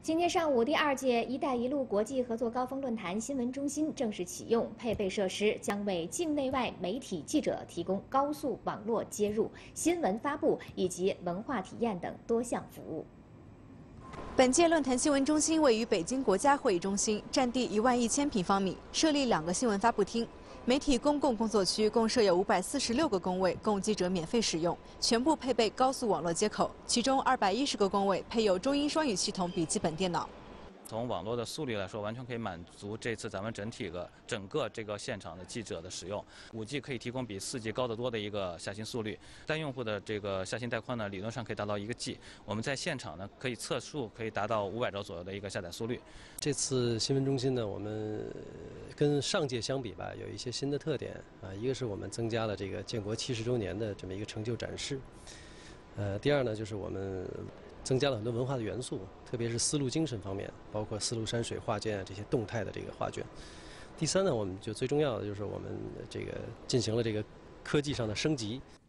今天上午，第2届“一带一路”国际合作高峰论坛新闻中心正式启用，配备设施将为境内外媒体记者提供高速网络接入、新闻发布以及文化体验等多项服务。 本届论坛新闻中心位于北京国家会议中心，占地11000平方米，设立2个新闻发布厅。 媒体公共工作区共设有546个工位，供记者免费使用，全部配备高速网络接口，其中210个工位配有中英双语系统笔记本电脑。 从网络的速率来说，完全可以满足这次咱们整个这个现场的记者的使用。5G 可以提供比4G高得多的一个下行速率，单用户的这个下行带宽呢，理论上可以达到1G。我们在现场呢，可以测速可以达到500兆左右的一个下载速率。 这次新闻中心呢，我们跟上届相比吧，有一些新的特点啊。一个是我们增加了这个建国70周年的这么一个成就展示，第二呢，就是我们 增加了很多文化的元素，特别是丝路精神方面，包括丝路山水画卷啊这些动态的这个画卷。第三呢，我们就最重要的就是我们这个进行了这个科技上的升级。